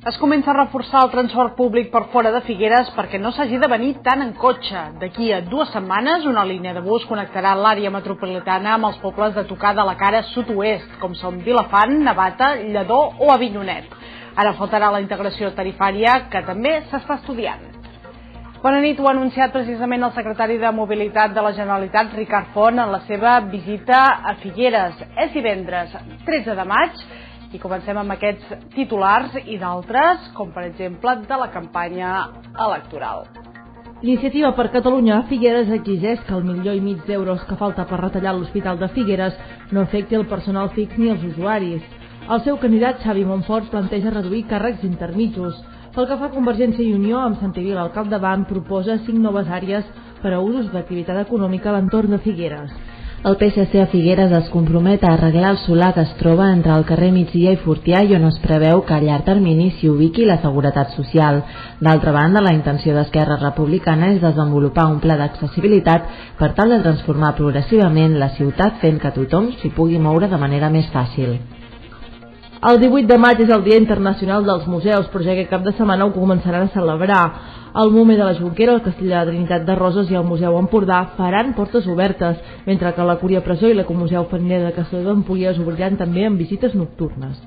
Es comença a reforçar el transport públic per fora de Figueres perquè no s'hagi de venir tant en cotxe. D'aquí a 2 setmanes, una línia de bus connectarà l'àrea metropolitana amb els pobles de tocar de la cara sud-oest, com són Vilafant, Navata, Lledó o Avinyonet. Ara faltarà la integració tarifària, que també s'està estudiant. Bona nit, ho ha anunciat precisament el secretari de Mobilitat de la Generalitat, Ricard Font, en la seva visita a Figueres. És divendres 13 de maig, i comencem amb aquests titulars i d'altres, com per exemple de la campanya electoral. L'Iniciativa per Catalunya a Figueres exigeix que el 1,5 milió d'euros que falta per retallar l'Hospital de Figueres no afecti el personal fix ni els usuaris. El seu candidat, Xavi Montfort, planteja reduir càrrecs intermitjos. Pel que fa a Convergència i Unió, amb Santivil al capdavant, proposa 5 noves àrees per a usos d'activitat econòmica a l'entorn de Figueres. El PSC a Figueres es compromet a arreglar el solar que es troba entre el carrer Migdia i Fortià i on es preveu que a llarg termini s'hi ubiqui la seguretat social. D'altra banda, la intenció d'Esquerra Republicana és desenvolupar un pla d'accessibilitat per tal de transformar progressivament la ciutat fent que tothom s'hi pugui moure de manera més fàcil. El 18 de maig és el Dia Internacional dels Museus, però ja aquest cap de setmana ho començaran a celebrar. El Mume de la Jonquera, el Castell de la Trinitat de Roses i el Museu Empordà faran portes obertes, mentre que la Cúria Presó i l'Ecomuseu Fariner de Castelló d'Empúries obriran també amb visites nocturnes.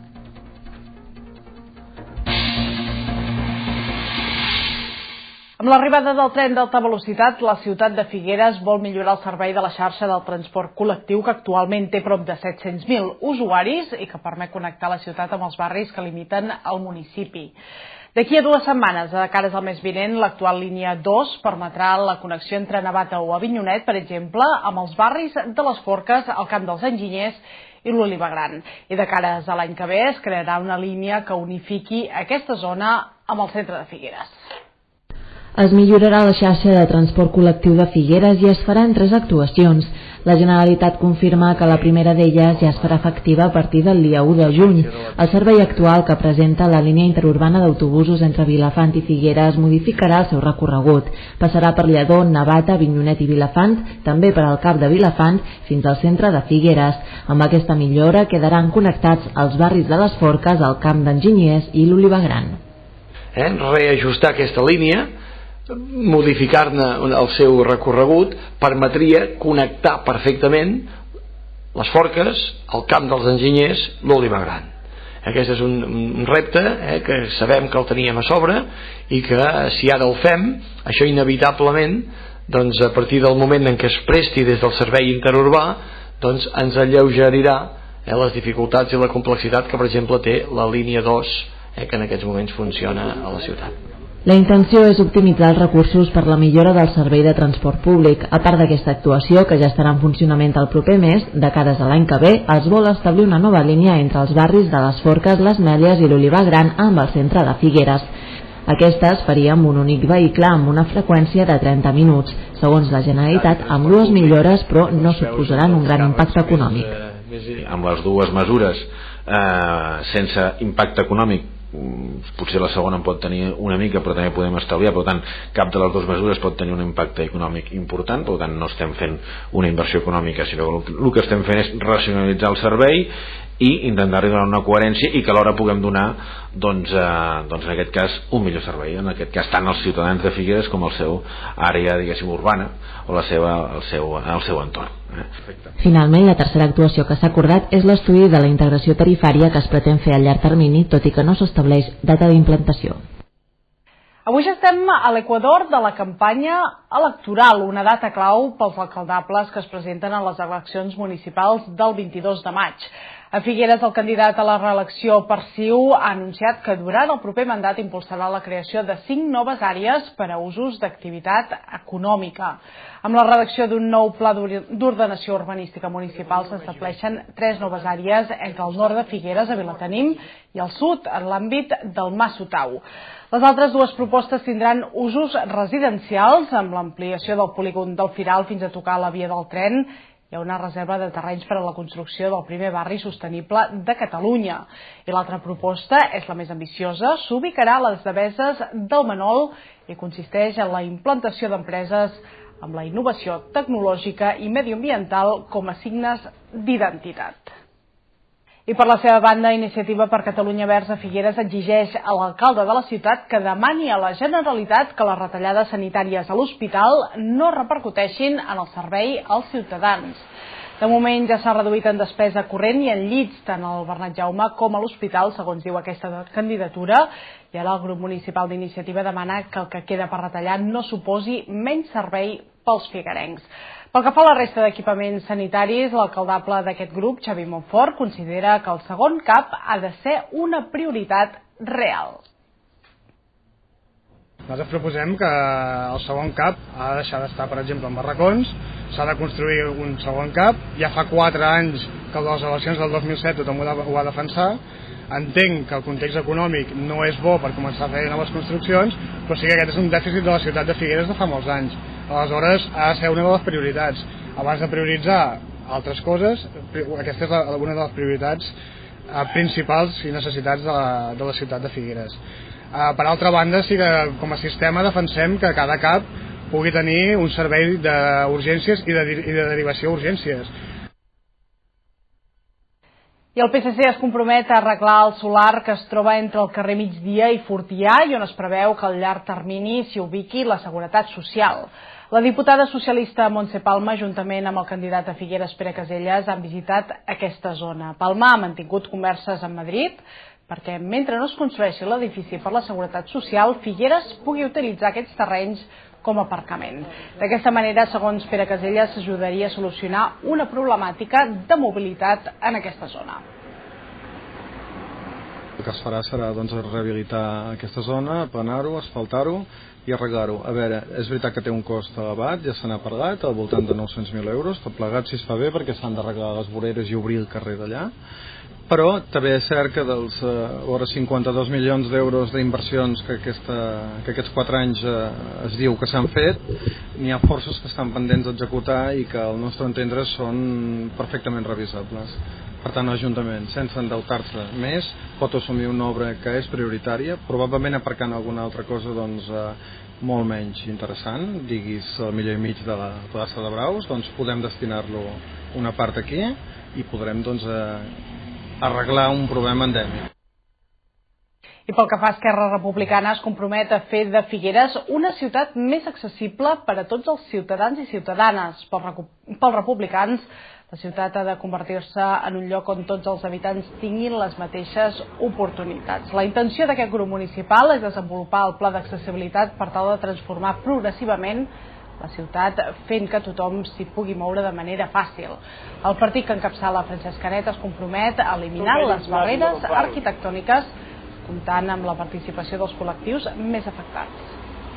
Amb l'arribada del tren d'alta velocitat, la ciutat de Figueres vol millorar el servei de la xarxa del transport col·lectiu que actualment té prop de 700.000 usuaris i que permet connectar la ciutat amb els barris que limiten el municipi. D'aquí a 2 setmanes, a cares al mes vinent, l'actual línia 2 permetrà la connexió entre Navata o Avinyonet, per exemple, amb els barris de les Forques, el Camp dels Enginyers i l'Oliva Gran. I de cares a l'any que ve es crearà una línia que unifiqui aquesta zona amb el centre de Figueres. Es millorarà la xarxa de transport col·lectiu de Figueres i es farà en 3 actuacions. La Generalitat confirma que la primera d'elles ja es farà efectiva a partir del dia 1 de juny. El servei actual que presenta la línia interurbana d'autobusos entre Vilafant i Figueres modificarà el seu recorregut. Passarà per Lledó, Navata, Avinyonet i Vilafant, també per al Cap de Vilafant fins al centre de Figueres. Amb aquesta millora quedaran connectats els barris de les Forques, el Camp d'Enginyers i l'Oliva Gran. Reajustar aquesta línia, modificar-ne el seu recorregut, permetria connectar perfectament les Forques, el Camp dels Enginyers, l'Oliva Gran. Aquest és un repte que sabem que el teníem a sobre i que si ara el fem, això inevitablement, doncs, a partir del moment en què es presti des del servei interurbà, doncs, ens alleugerirà les dificultats i la complexitat que, per exemple, té la línia 2, que en aquests moments funciona a la ciutat. La intenció és optimitzar els recursos per la millora del servei de transport públic. A part d'aquesta actuació, que ja estarà en funcionament el proper mes, de cares a l'any que ve, es vol establir una nova línia entre els barris de les Forques, les Mèlies i l'Oliva Gran amb el centre de Figueres. Aquesta es faria amb un únic vehicle amb una freqüència de 30 minuts. Segons la Generalitat, amb 2 millores, però no suposaran un gran impacte econòmic. Amb les 2 mesures sense impacte econòmic, potser la segona en pot tenir una mica, però també podem estalviar, per tant cap de les 2 mesures pot tenir un impacte econòmic important, per tant no estem fent una inversió econòmica, sinó que el que estem fent és racionalitzar el servei i intentar donar una coherència i que alhora puguem donar doncs en aquest cas un millor servei, en aquest cas tant als ciutadans de Figueres com al seu àrea, diguéssim, urbana o el seu entorn. Finalment, la tercera actuació que s'ha acordat és l'estudi de la integració tarifària que es pretén fer a llarg termini, tot i que no s'estableix data d'implantació. Avui ja estem a l'equador de la campanya electoral, una data clau pels alcaldables que es presenten a les eleccions municipals del 22 de maig. A Figueres, el candidat a la reelecció per CiU ha anunciat que durant el proper mandat impulsarà la creació de 5 noves àrees per a usos d'activitat econòmica. Amb la redacció d'un nou pla d'ordenació urbanística municipal s'estableixen 3 noves àrees entre el nord de Figueres, a Vilatenim, i el sud, en l'àmbit del Mas Sotau. Les altres 2 propostes tindran usos residencials, amb l'ampliació del polígon del Firal fins a tocar la via del tren. Hi ha una reserva de terrenys per a la construcció del primer barri sostenible de Catalunya. I l'altra proposta és la més ambiciosa, s'ubicarà a les Deveses del Manol i consisteix en la implantació d'empreses amb la innovació tecnològica i mediambiental com a signes d'identitat. I per la seva banda, Iniciativa per Catalunya Verds a Figueres exigeix a l'alcalde de la ciutat que demani a la Generalitat que les retallades sanitàries a l'hospital no repercuteixin en el servei als ciutadans. De moment ja s'ha reduït en despesa corrent i en llits tant al Bernat Jaume com a l'hospital, segons diu aquesta candidatura, i ara el grup municipal d'Iniciativa demana que el que queda per retallar no suposi menys servei pels figuerencs. Pel que fa a la resta d'equipaments sanitaris, l'alcaldable d'aquest grup, Xavi Montfort, considera que el segon CAP ha de ser una prioritat real. Nosaltres proposem que el segon CAP ha de deixar d'estar, per exemple, en barracons, s'ha de construir un segon CAP. Ja fa 4 anys que les eleccions del 2007 tothom ho va defensar. Entenc que el context econòmic no és bo per començar a fer noves construccions, però sí que aquest és un dèficit de la ciutat de Figueres de fa molts anys. Aleshores, ha de ser una de les prioritats. Abans de prioritzar altres coses, aquesta és una de les prioritats principals i necessitats de la ciutat de Figueres. Per altra banda, sí que com a sistema defensem que cada CAP pugui tenir un servei d'urgències i de derivació a urgències. I el PSC es compromet a arreglar el solar que es troba entre el carrer Migdia i Fortià i on es preveu que al llarg termini s'hi ubiqui la Seguretat Social. La diputada socialista Montse Palma, juntament amb el candidat a Figueres Pere Caselles, han visitat aquesta zona. Palma ha mantingut converses amb Madrid perquè mentre no es construeixi l'edifici per la Seguretat Social, Figueres pugui utilitzar aquests terrenys com a aparcament. D'aquesta manera, segons Pere Caselles, s'ajudaria a solucionar una problemàtica de mobilitat en aquesta zona. El que es farà serà rehabilitar aquesta zona, aplanar-ho, asfaltar-ho i arreglar-ho. A veure, és veritat que té un cost elevat, ja se n'ha parlat, al voltant de 900.000 euros, tot plegat si es fa bé perquè s'han d'arreglar les voreres i obrir el carrer d'allà. Però també és cert que dels 52 milions d'euros d'inversions que aquests 4 anys es diu que s'han fet, n'hi ha forces que estan pendents d'executar i que al nostre entendre són perfectament revisables. Per tant, l'Ajuntament, sense endeutar-se més, pot assumir una obra que és prioritària, probablement aparcant alguna altra cosa molt menys interessant, diguis el 1,5 milions de la plaça de Braus, doncs podem destinar-lo una part aquí i podrem arreglar un problema endèmic. I pel que fa a Esquerra Republicana, es compromet a fer de Figueres una ciutat més accessible per a tots els ciutadans i ciutadanes. Pels republicans, la ciutat ha de convertir-se en un lloc on tots els habitants tinguin les mateixes oportunitats. La intenció d'aquest grup municipal és desenvolupar el pla d'accessibilitat per tal de transformar progressivament la ciutat fent que tothom s'hi pugui moure de manera fàcil. El partit que encapçala Francesc Canet es compromet a eliminar les barreres arquitectòniques comptant amb la participació dels col·lectius més afectats.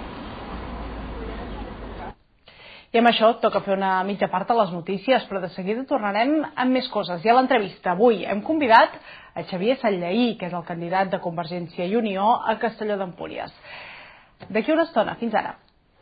I amb això toca fer una mitja part a les notícies, però de seguida tornarem amb més coses. I a l'entrevista avui hem convidat a Xavier Sallaí, que és el candidat de Convergència i Unió a Castelló d'Empúries. D'aquí una estona, fins ara.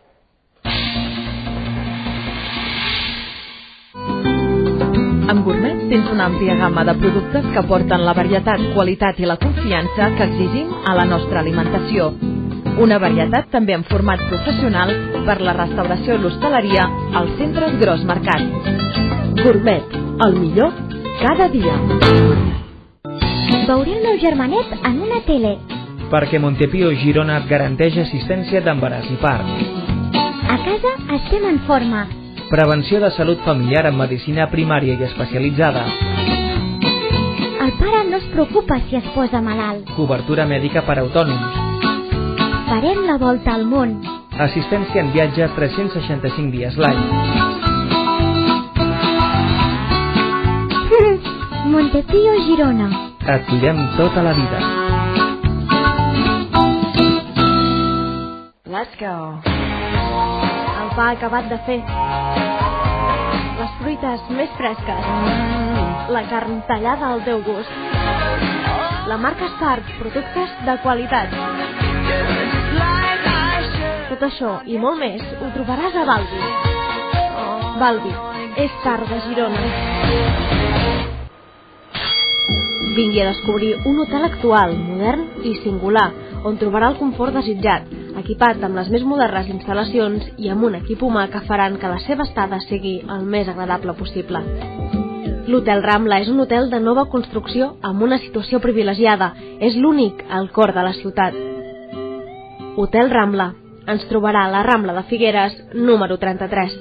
Amb Gourmet tens una àmplia gamma de productes que porten la varietat, qualitat i la confiança que exigim a la nostra alimentació. Una varietat també en format professional per la restauració i l'hostaleria als centres Gros Mercat. Gourmet, el millor cada dia. Veuré el meu germanet en una tele. Perquè Montepío Girona et garanteix assistència d'embaràs i part. A casa estem en forma. Prevenció de salut familiar amb medicina primària i especialitzada. El pare no es preocupa si es posa malalt. Cobertura mèdica per a autònoms. Farem la volta al món. Assistència en viatge 365 dies l'any. Montepío Girona. Et cuidem tota la vida. Let's go. El pa acabat de fer. Les fruites més fresques. La carn tallada al teu gust. La marca Stark, productes de qualitat. Tot això i molt més ho trobaràs a Balbi. Balbi, és Stark de Girona. Vingui a descobrir un hotel actual, modern i singular, on trobarà el confort desitjat, equipat amb les més modernes instal·lacions i amb un equip humà que faran que la seva estada sigui el més agradable possible. L'Hotel Rambla és un hotel de nova construcció amb una situació privilegiada. És l'únic al cor de la ciutat. Hotel Rambla. Ens trobarà a la Rambla de Figueres, número 33.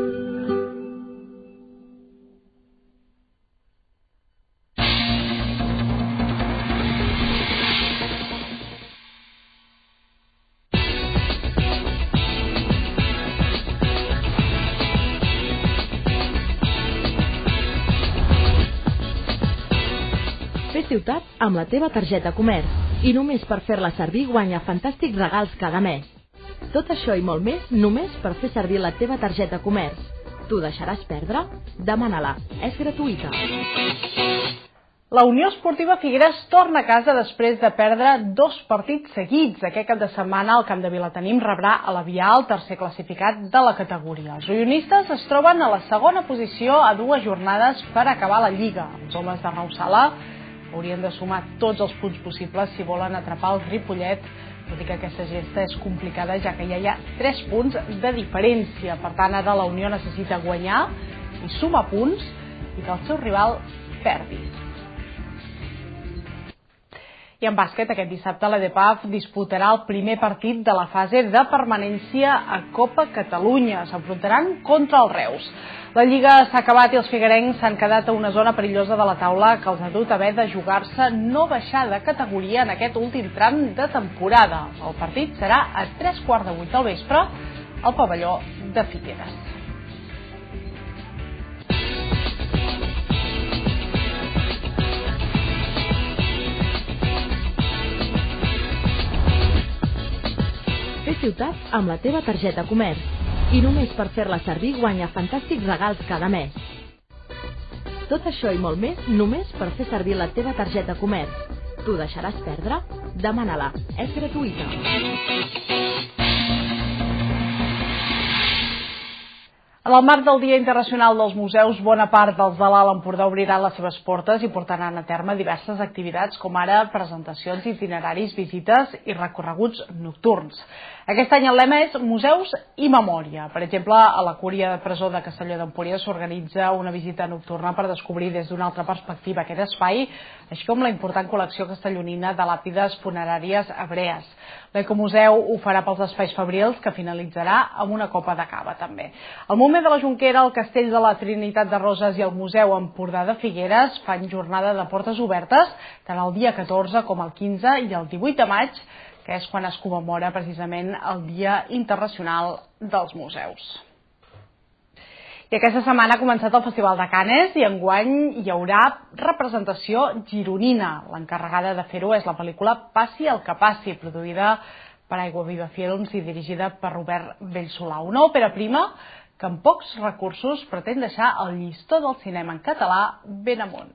Fer ciutat amb la teva targeta comerç. I només per fer-la servir guanya fantàstics regals cada mes. Tot això i molt més només per fer servir la teva targeta comerç. T'ho deixaràs perdre? Demana-la. És gratuïta. La Unió Esportiva Figueres torna a casa després de perdre 2 partits seguits. Aquest cap de setmana el Camp de Vilatenim rebrà a la Via el tercer classificat de la categoria. Els unionistes es troben a la segona posició a 2 jornades per acabar la Lliga. Els homes de Raúl Sala haurien de sumar tots els punts possibles si volen atrapar el Ripollet, tot i que aquesta gesta és complicada ja que ja hi ha 3 punts de diferència. Per tant, ara la Unió necessita guanyar i sumar punts i que el seu rival perdi. I en bàsquet, aquest dissabte l'EDPAF disputarà el primer partit de la fase de permanència a Copa Catalunya. S'enfrontaran contra el Reus. La Lliga s'ha acabat i els figuerencs s'han quedat a una zona perillosa de la taula que els ha dut haver de jugar-se no baixar de categoria en aquest últim tram de temporada. El partit serà a 7:45 del vespre al pavelló de Figueres. Fer ciutat amb la teva targeta comerç. I només per fer-la servir guanya fantàstics regals cada mes. Tot això i molt més només per fer servir la teva targeta comerç. T'ho deixaràs perdre? Demana-la. És gratuïta. En el marc del Dia Internacional dels Museus, bona part dels de l'Alt Empordà obriran les seves portes i portaran a terme diverses activitats, com ara presentacions, itineraris, visites i recorreguts nocturns. Aquest any el lema és Museus i Memòria. Per exemple, a la Cúria de Presó de Castelló d'Empúries s'organitza una visita nocturna per descobrir des d'una altra perspectiva aquest espai, així com la important col·lecció castellonina de làpides funeràries hebrees. L'Ecomuseu ho farà pels espais fabrils, que finalitzarà amb una copa de cava també. El Momer de la Jonquera, el Castell de la Trinitat de Roses i el Museu Empordà de Figueres fan jornada de portes obertes tant el dia 14 com el 15 i el 18 de maig, que és quan es commemora precisament el Dia Internacional dels Museus. I aquesta setmana ha començat el Festival de Canes i enguany hi haurà representació gironina. L'encarregada de fer-ho és la pel·lícula Passi el que passi, produïda per Aigua Viva Films i dirigida per Robert Bellsolà. Una òpera prima que amb pocs recursos pretén deixar el llistó del cinema en català ben amunt.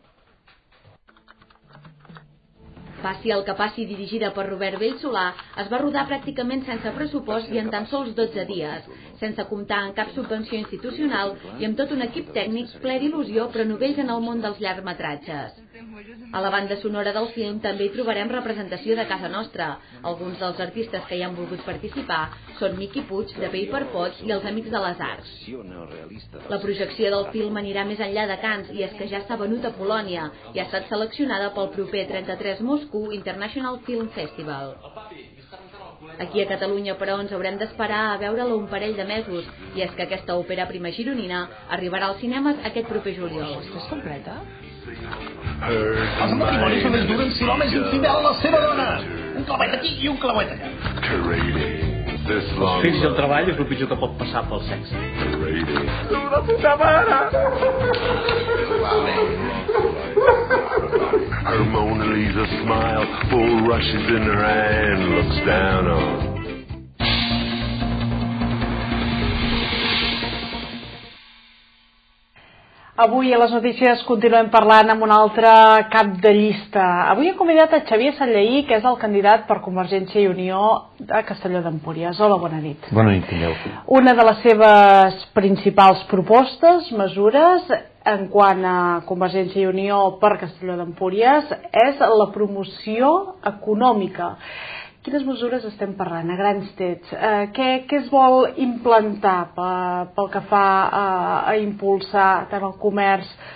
Passi el que passi, dirigida per Robert Bellsolà, es va rodar pràcticament sense pressupost i en tan sols 12 dies, sense comptar amb cap subvenció institucional i amb tot un equip tècnic ple d'il·lusió però novells en el món dels llargmetratges. A la banda sonora del film també hi trobarem representació de casa nostra. Alguns dels artistes que hi han volgut participar són Miqui Puig, de Paper Pots i els Amics de les Arts. La projecció del film anirà més enllà de Canes i és que ja està venut a Polònia i ha estat seleccionada pel proper 33 Moscou International Film Festival. Aquí a Catalunya, però, ens haurem d'esperar a veure-la un parell de mesos i és que aquesta òpera prima gironina arribarà als cinemes aquest proper juliol. És completa? Els matrimonis només duren si l'home és infidel a la seva dona. Un clavet aquí i un clavet allà. Els fills i el treball és el pitjor que pot passar pel sexe. Una puta mare! Her Mona Lisa smile, full rushes in her hand, looks down on. Avui a les notícies continuem parlant amb un altre cap de llista. Avui he convidat a Xavier Sanllaí, que és el candidat per Convergència i Unió a Castelló d'Empúries. Hola, bona nit. Bona nit, tingueu. Una de les seves principals propostes, mesures, en quant a Convergència i Unió per Castelló d'Empúries, és la promoció econòmica. Quines mesures estem parlant, a grans trets? Què es vol implantar pel que fa a impulsar tant el comerç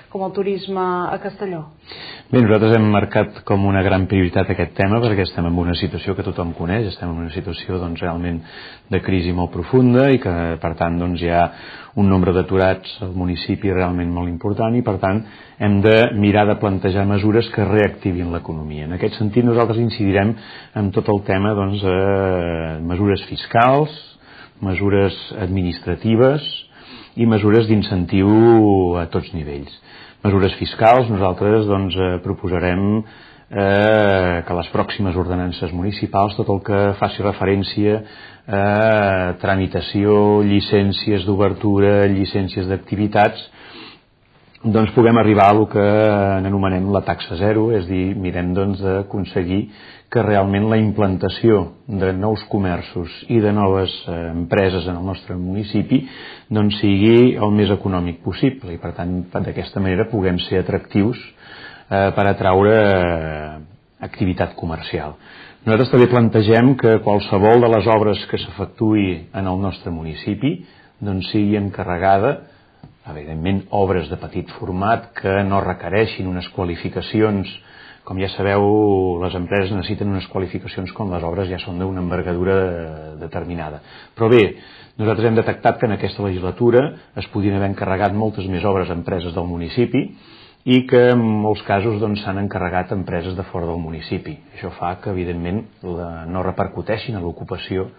com el turisme a Castelló? Bé, nosaltres hem marcat com una gran prioritat aquest tema perquè estem en una situació que tothom coneix, estem en una situació realment de crisi molt profunda i que per tant hi ha un nombre d'aturats al municipi realment molt important i per tant hem de mirar de plantejar mesures que reactivin l'economia. En aquest sentit nosaltres incidirem en tot el tema mesures fiscals, mesures administratives i mesures d'incentiu a tots nivells. Mesures fiscals, nosaltres proposarem que les pròximes ordenances municipals, tot el que faci referència a tramitació, llicències d'obertura, llicències d'activitats, puguem arribar a el que anomenem la taxa zero, és a dir, mirem d'aconseguir que realment la implantació de nous comerços i de noves empreses en el nostre municipi sigui el més econòmic possible i per tant d'aquesta manera puguem ser atractius per atraure activitat comercial. Nosaltres també plantegem que qualsevol de les obres que s'efectuï en el nostre municipi sigui encarregada, evidentment obres de petit format que no requereixin unes qualificacions. Com ja sabeu, les empreses necessiten unes qualificacions quan les obres ja són d'una envergadura determinada. Però bé, nosaltres hem detectat que en aquesta legislatura es podien haver encarregat moltes més obres a empreses del municipi i que en molts casos s'han encarregat empreses de fora del municipi. Això fa que, evidentment, no repercuteixin a l'ocupació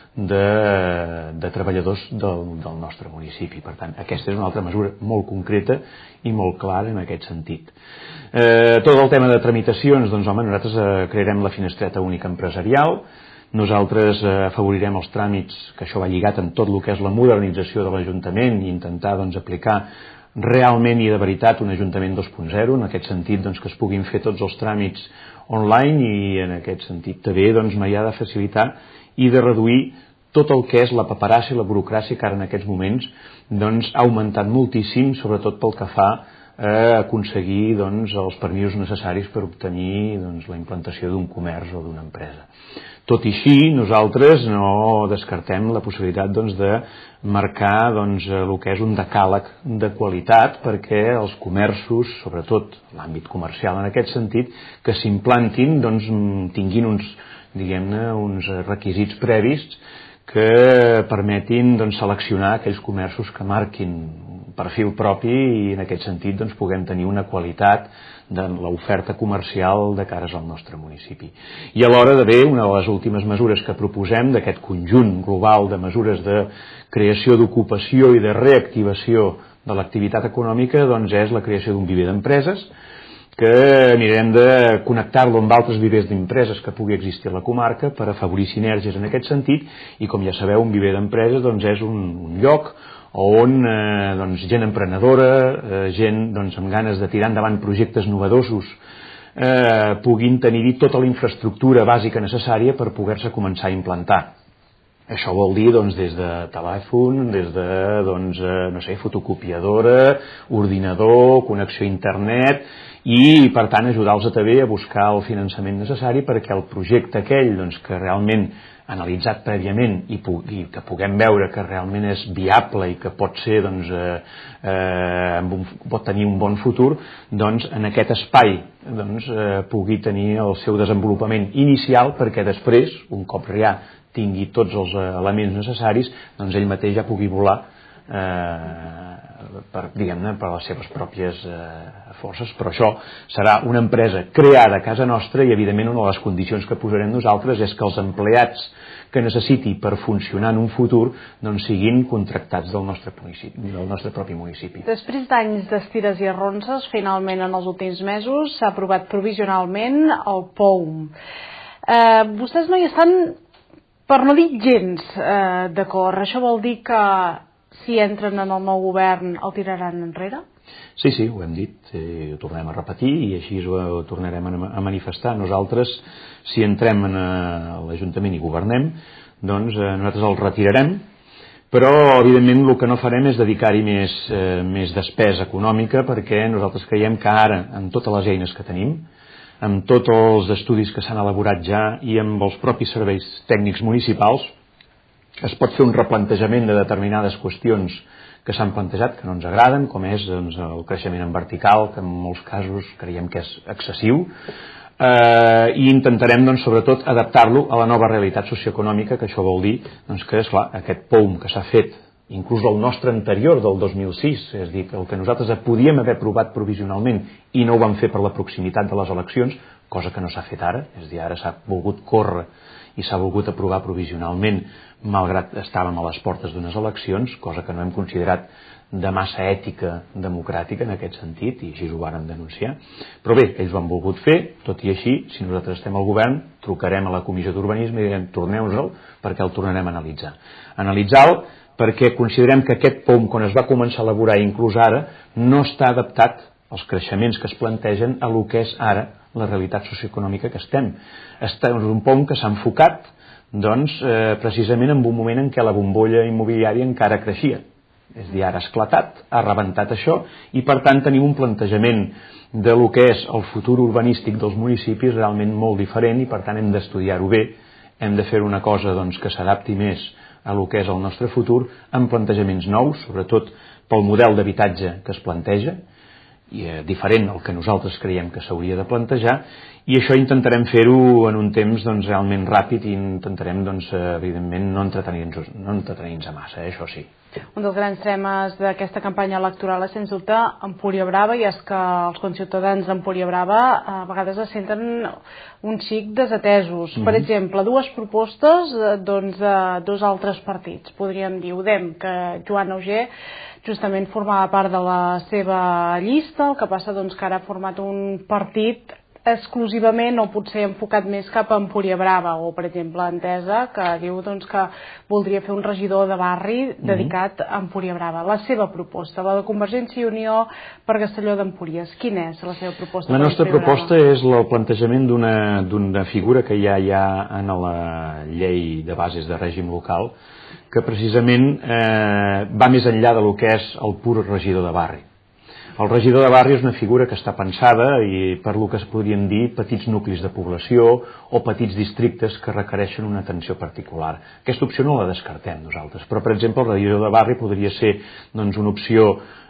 de treballadors del nostre municipi. Per tant, aquesta és una altra mesura molt concreta i molt clara en aquest sentit. Tot el tema de tramitacions, nosaltres crearem la finestreta única empresarial, nosaltres afavorirem els tràmits, que això va lligat amb tot el que és la modernització de l'Ajuntament i intentar aplicar realment i de veritat un Ajuntament 2.0, en aquest sentit que es puguin fer tots els tràmits online i en aquest sentit també m'hi ha de facilitar i de reduir tot el que és la paperassa i la burocràcia que ara en aquests moments ha augmentat moltíssim, sobretot pel que fa a aconseguir els permisos necessaris per obtenir la implantació d'un comerç o d'una empresa. Tot i així, nosaltres no descartem la possibilitat de marcar el que és un decàleg de qualitat perquè els comerços, sobretot l'àmbit comercial en aquest sentit, que s'implantin tinguin uns requisits previs que permetin seleccionar aquells comerços que marquin un perfil propi i en aquest sentit puguem tenir una qualitat de l'oferta comercial de cares al nostre municipi. I alhora una de les últimes mesures que proposem d'aquest conjunt global de mesures de creació d'ocupació i de reactivació de l'activitat econòmica és la creació d'un viver d'empreses que mirem de connectar-lo amb altres vivers d'empreses que pugui existir a la comarca per afavorir sinergies en aquest sentit i com ja sabeu un viver d'empreses és un lloc on gent emprenedora, gent amb ganes de tirar endavant projectes novedosos puguin tenir tota la infraestructura bàsica necessària per poder-se començar a implantar. Això vol dir des de telèfon, des de fotocopiadora, ordinador, connexió a internet i per tant ajudar-los també a buscar el finançament necessari perquè el projecte aquell que realment analitzat prèviament i que puguem veure que realment és viable i que pot ser pot tenir un bon futur en aquest espai pugui tenir el seu desenvolupament inicial perquè després, un cop ja tingui tots els elements necessaris, ell mateix ja pugui volar per les seves pròpies forces, però això serà una empresa creada a casa nostra i evidentment una de les condicions que posarem nosaltres és que els empleats que necessiti per funcionar en un futur siguin contractats del nostre propi municipi. Després d'anys d'estires i arronses, finalment en els últims mesos s'ha aprovat provisionalment el POUM. Vostès no hi estan, per no dir gens, d'acord. Això vol dir que si entren en el nou govern el tiraran enrere? Sí, ho hem dit, ho tornem a repetir i així ho tornarem a manifestar. Nosaltres, si entrem en l'Ajuntament i governem, nosaltres el retirarem, però evidentment el que no farem és dedicar-hi més despesa econòmica perquè nosaltres creiem que ara, amb totes les eines que tenim, amb tots els estudis que s'han elaborat ja i amb els propis serveis tècnics municipals, es pot fer un replantejament de determinades qüestions que s'han plantejat que no ens agraden, com és doncs, el creixement en vertical, que en molts casos creiem que és excessiu, i intentarem doncs, sobretot adaptar-lo a la nova realitat socioeconòmica, que això vol dir doncs, que esclar, aquest POUM que s'ha fet inclús el nostre anterior del 2006, és a dir, que el que nosaltres podíem haver aprovat provisionalment i no ho vam fer per la proximitat de les eleccions, cosa que no s'ha fet ara, és a dir, ara s'ha volgut córrer i s'ha volgut aprovar provisionalment malgrat estàvem a les portes d'unes eleccions, cosa que no hem considerat de massa ètica democràtica en aquest sentit, i així ho vàrem denunciar. Però bé, ells ho han volgut fer, tot i així, si nosaltres estem al govern, trucarem a la Comissió d'Urbanisme i direm torneu-nos-el perquè el tornarem a analitzar. Analitzar-lo perquè considerem que aquest POUM, quan es va començar a elaborar, inclús ara, no està adaptat als creixements que es plantegen a lo que és ara la realitat socioeconòmica que estem. És un POUM que s'ha enfocat doncs, precisament en un moment en què la bombolla immobiliària encara creixia. És a dir, ara ha esclatat, ha rebentat això, i per tant tenim un plantejament de lo que és el futur urbanístic dels municipis realment molt diferent, i per tant hem d'estudiar-ho bé, hem de fer una cosa doncs, que s'adapti més a lo que és el nostre futur, amb plantejaments nous, sobretot pel model d'habitatge que es planteja, i diferent al que nosaltres creiem que s'hauria de plantejar, i això intentarem fer-ho en un temps doncs, realment ràpid, i intentarem, doncs, evidentment, no entretenir-nos a massa, això sí. Un dels grans temes d'aquesta campanya electoral és, sens dubte, Empúria-Brava, i és que els conciutadans d'Empúria-Brava a vegades es senten un xic desatesos. Per exemple, dues propostes doncs, de dos altres partits. Podríem dir, UDEM, que Joan Auger justament formava part de la seva llista, el que passa doncs, que ara ha format un partit exclusivament o potser enfocat més cap a Empúria-Brava, o per exemple Entesa, que diu doncs, que voldria fer un regidor de barri dedicat a Empúria-Brava. La seva proposta, la de Convergència i Unió per Castelló d'Empúries, quina és la seva proposta? La nostra proposta és el plantejament d'una figura que ja hi ha en la llei de bases de règim local, que precisament va més enllà de lo que és el pur regidor de barri. El regidor de barri és una figura que està pensada i per lo que es podrien dir petits nuclis de població o petits districtes que requereixen una atenció particular. Aquesta opció no la descartem nosaltres, però per exemple el regidor de barri podria ser doncs, una opció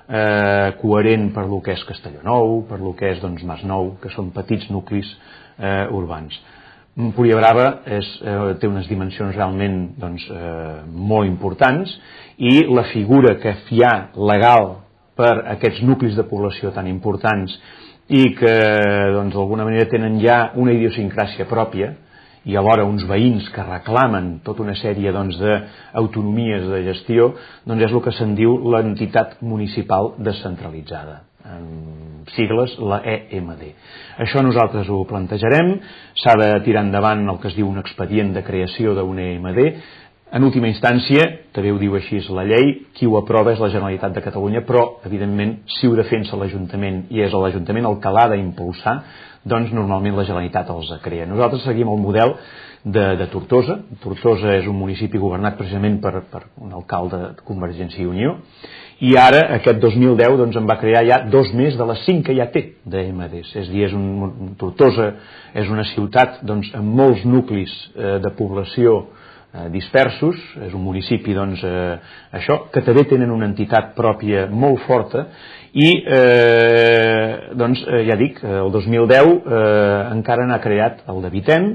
coherent per lo que és Castelló Nou, per lo que és doncs, Masnou, que són petits nuclis urbans. Empúria-Brava té unes dimensions realment doncs, molt importants, i la figura que hi ha legal per aquests nuclis de població tan importants i que doncs, d'alguna manera tenen ja una idiosincràsia pròpia, i alhora uns veïns que reclamen tota una sèrie doncs, d'autonomies de gestió, doncs és el que se'n diu l'entitat municipal descentralitzada, en sigles la EMD. Això nosaltres ho plantejarem, s'ha de tirar endavant el que es diu un expedient de creació d'una EMD. En última instància, també ho diu així la llei, qui ho aprova és la Generalitat de Catalunya, però, evidentment, si ho defensa l'Ajuntament i és l'Ajuntament el que l'ha d'impulsar, doncs normalment la Generalitat els crea. Nosaltres seguim el model de Tortosa. Tortosa és un municipi governat precisament per un alcalde de Convergència i Unió, i ara, aquest 2010, doncs, en va crear ja 2 més de les 5 que ja té d'EMDs. És a dir, Tortosa és una ciutat doncs, amb molts nuclis de població dispersos, és un municipi doncs, això, que també tenen una entitat pròpia molt forta, i doncs, ja dic, el 2010 encara n'ha creat el de Vitem,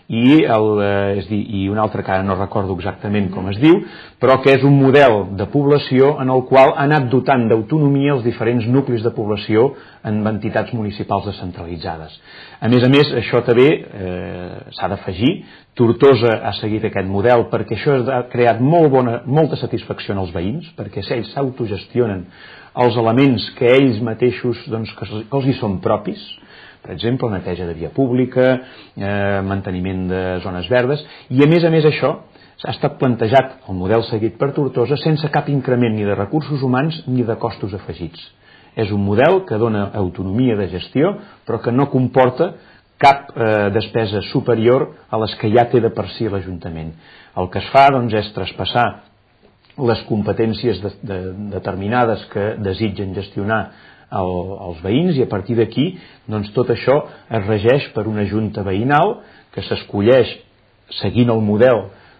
i un altre que ara no recordo exactament com es diu, però que és un model de població en el qual ha anat dotant d'autonomia els diferents nuclis de població en entitats municipals descentralitzades. A més, això també s'ha d'afegir. Tortosa ha seguit aquest model perquè això ha creat molta satisfacció en els veïns, perquè ells s'autogestionen els elements que ells mateixos doncs, que els hi són propis, per exemple, neteja de via pública, manteniment de zones verdes, i a més això ha estat plantejat el model seguit per Tortosa sense cap increment ni de recursos humans ni de costos afegits. És un model que dona autonomia de gestió, però que no comporta cap despesa superior a les que ja té de per si l'Ajuntament. El que es fa doncs, és traspassar les competències determinades que desitgen gestionar els veïns, i a partir d'aquí doncs, tot això es regeix per una junta veïnal que s'escolleix seguint el model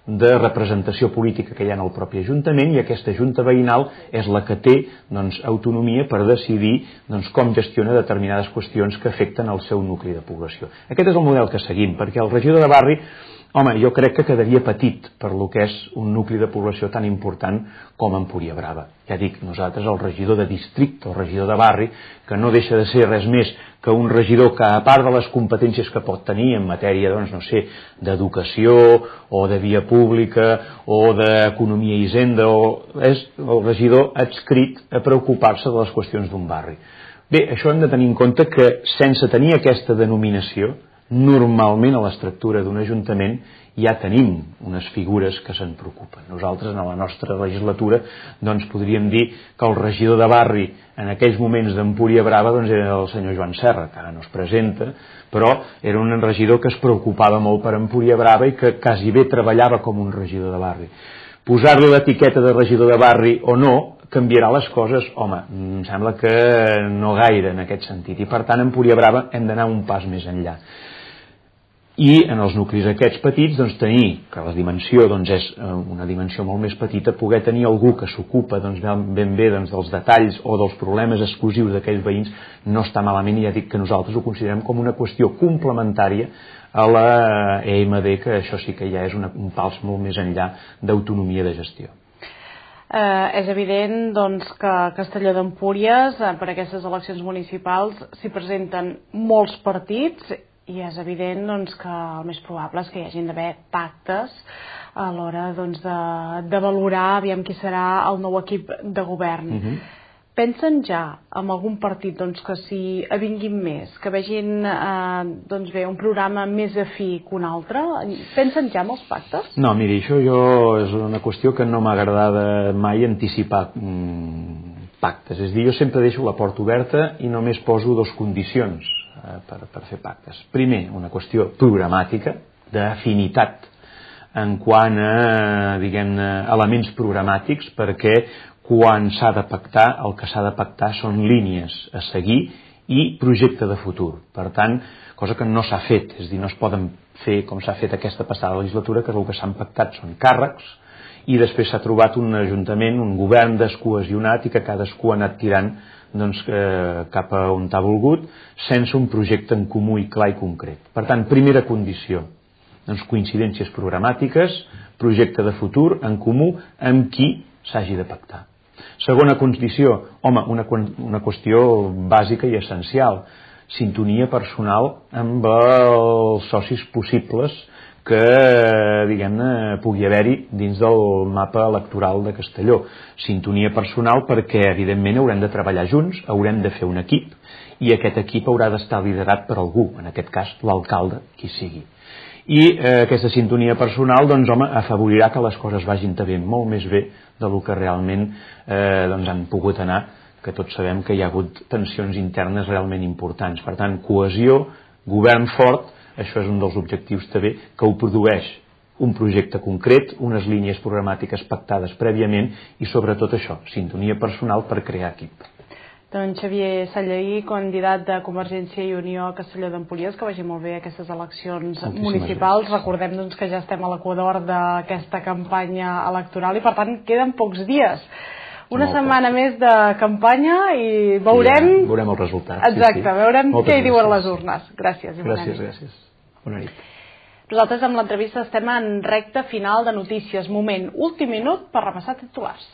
de representació política que hi ha en el propi Ajuntament, i aquesta Junta Veïnal és la que té autonomia per decidir com gestiona determinades qüestions que afecten el seu nucli de població. Aquest és el model que seguim, perquè el regidor de barri, home, jo crec que quedaria petit per lo que és un nucli de població tan important com Empúria Brava. Ja dic, nosaltres el regidor de districte, el regidor de barri, que no deixa de ser res més que un regidor que, a part de les competències que pot tenir en matèria, d'educació o de via pública o d'economia i hisenda, és el regidor adscrit a preocupar-se de les qüestions d'un barri. Bé, això hem de tenir en compte que sense tenir aquesta denominació, normalment a l'estructura d'un ajuntament ja tenim unes figures que se'n preocupen. Nosaltres, en la nostra legislatura, podríem dir que el regidor de barri en aquells moments d'Empúria Brava era el senyor Joan Serra, que ara no es presenta, però era un regidor que es preocupava molt per Empúria Brava i que quasi bé treballava com un regidor de barri. Posar-li l'etiqueta de regidor de barri o no canviarà les coses? Home, em sembla que no gaire en aquest sentit, i per tant a Empúria Brava hem d'anar un pas més enllà. I en els nuclis aquests petits tenir, que la dimensió és una dimensió molt més petita, poder tenir algú que s'ocupa ben bé dels detalls o dels problemes exclusius d'aquells veïns no està malament, i ja dic que nosaltres ho considerem com una qüestió complementària a la EMD, que això sí que ja és un pas molt més enllà d'autonomia de gestió. És evident que a Castelló d'Empúries per aquestes eleccions municipals s'hi presenten molts partits, i és evident que el més probable és que hi hagin d'haver pactes a l'hora de valorar aviam qui serà el nou equip de govern. Pensen ja en algun partit que s'hi avinguin més, que vegin un programa més afí que un altre? Pensen ja en els pactes? No, miri, això és una qüestió que no m'ha agradat mai anticipar pactes. És a dir, jo sempre deixo la porta oberta i només poso dues condicions per fer pactes. Primer, una qüestió programàtica, d'afinitat en quant a, elements programàtics, perquè quan s'ha de pactar, el que s'ha de pactar són línies a seguir i projecte de futur. Per tant, cosa que no s'ha fet, és a dir, no es poden fer com s'ha fet aquesta passada legislatura, que el que s'han pactat són càrrecs, i després s'ha trobat un ajuntament, un govern descohesionat, i que cadascú ha anat tirant cap a on t'ha volgut, sense un projecte en comú i clar i concret. Per tant, primera condició, coincidències programàtiques, projecte de futur en comú amb qui s'hagi de pactar. Segona condició, home, una qüestió bàsica i essencial, sintonia personal amb els socis possibles que, pugui haver-hi dins del mapa electoral de Castelló. Sintonia personal perquè, evidentment, haurem de treballar junts, haurem de fer un equip, i aquest equip haurà d'estar liderat per algú, en aquest cas l'alcalde, qui sigui. I aquesta sintonia personal, afavorirà que les coses vagin també molt més bé del que realment han pogut anar, que tots sabem que hi ha hagut tensions internes realment importants. Per tant, cohesió, govern fort, això és un dels objectius també que ho produeix un projecte concret, unes línies programàtiques pactades prèviament i sobretot això, sintonia personal per crear equip. Doncs Xavier Sallaí, candidat de Convergència i Unió a Castelló d'Empúries, que vagi molt bé aquestes eleccions municipals. Recordem que ja estem a l'equador d'aquesta campanya electoral i per tant queden pocs dies. Una setmana més de campanya i veurem... Veurem els resultats. Exacte, veurem què hi diuen les urnes. Gràcies. Gràcies. Bona nit. Nosaltres amb l'entrevista estem en recta final de notícies. Moment, últim minut per repassar titulars.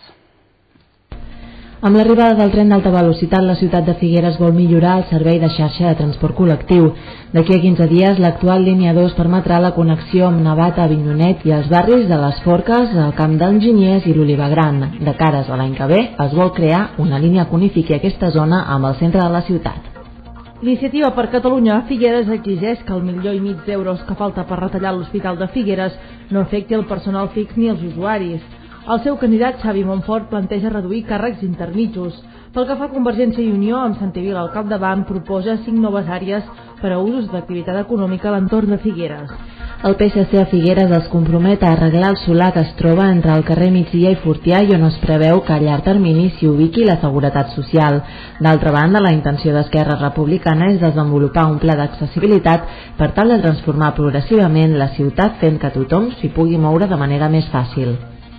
Amb l'arribada del tren d'alta velocitat, la ciutat de Figueres vol millorar el servei de xarxa de transport col·lectiu. D'aquí a 15 dies, l'actual línia 2 permetrà la connexió amb Navata, Avinyonet i els barris de les Forques, el Camp d'Enginyers i l'Oliva Gran. De cares a l'any que ve, es vol crear una línia que unifiqui aquesta zona amb el centre de la ciutat. L'Iniciativa per Catalunya Figueres exigeix que el $1,5 milió que falta per retallar l'Hospital de Figueres no afecti el personal fix ni els usuaris. El seu candidat, Xavi Montfort, planteja reduir càrrecs intermitjos. Pel que fa a Convergència i Unió, amb Santivila al capdavant, proposa 5 noves àrees per a usos d'activitat econòmica a l'entorn de Figueres. El PSC a Figueres els compromet a arreglar el solar que es troba entre el carrer Migdia i Fortià i on es preveu que a llarg termini s'hi ubiqui la Seguretat Social. D'altra banda, la intenció d'Esquerra Republicana és desenvolupar un pla d'accessibilitat per tal de transformar progressivament la ciutat fent que tothom s'hi pugui moure de manera més fàcil.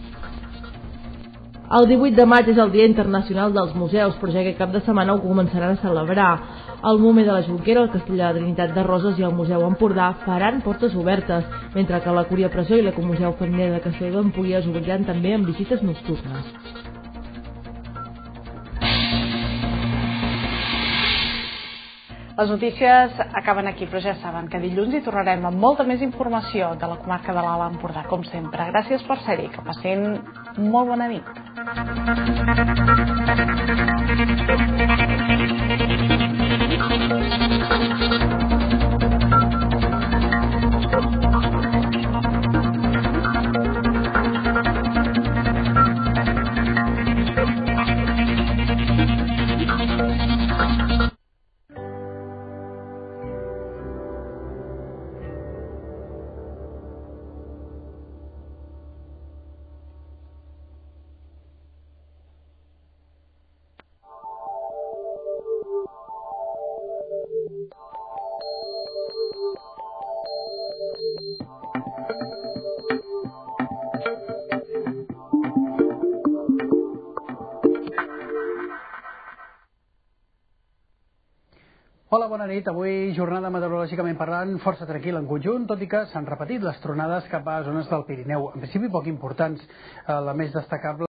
El 18 de maig és el Dia Internacional dels Museus, però ja aquest cap de setmana ho començaran a celebrar. El MUME de la Jonquera, el Castell de la Trinitat de Roses i el Museu Empordà faran portes obertes, mentre que la Cúria Presó i l'Ecomuseu Feminer de Castelló d'Empúries obriran també amb visites nocturnes. Les notícies acaben aquí, però ja saben que dilluns hi tornarem amb molta més informació de la comarca de l'Alt Empordà, com sempre. Gràcies per ser-hi, que passin molt bona nit. Hola, bona nit. Avui jornada meteorològicament parlant força tranquil·la en conjunt, tot i que s'han repetit les tronades cap a zones del Pirineu. En principi poc importants, la més destacable